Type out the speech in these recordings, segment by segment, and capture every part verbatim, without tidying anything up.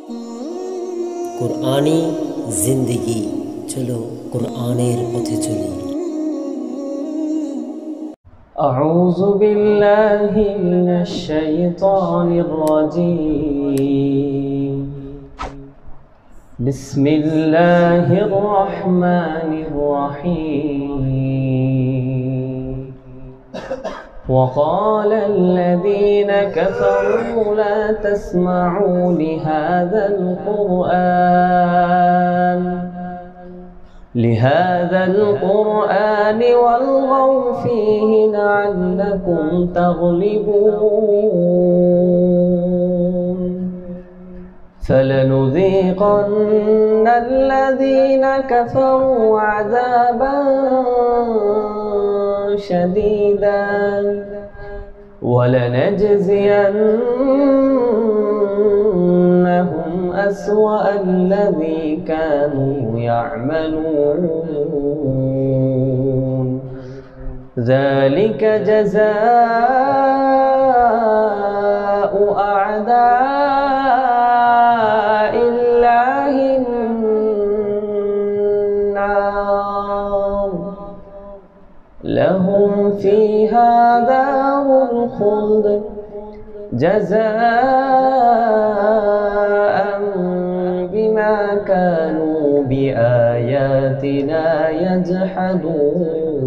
कुरानी जिंदगी, चलो कुरानेर पथे चली। अऊज़ु बिल्लाहि मिनश शैतानिर रजीम। बिस्मिल्लाहिर रहमानिर रहीम। वक़ाल अल्लज़ीन कफ़रू ला तस्मअू लिहाज़ल क़ुरआन लिहाज़ल क़ुरआन वल्ग़ौ फ़ीहि लअल्लकुम तग़लिबून। फलनुज़ीक़न्न الذين كفروا عذابا شديدا ولنجزينهم أسوأ الذي كانوا يعملون ذلك جزاء أعداء الله النار لهم فيها دار الخلد جزاء بما كانوا بآياتنا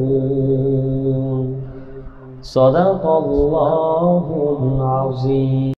يجحدون صدق الله العظيم।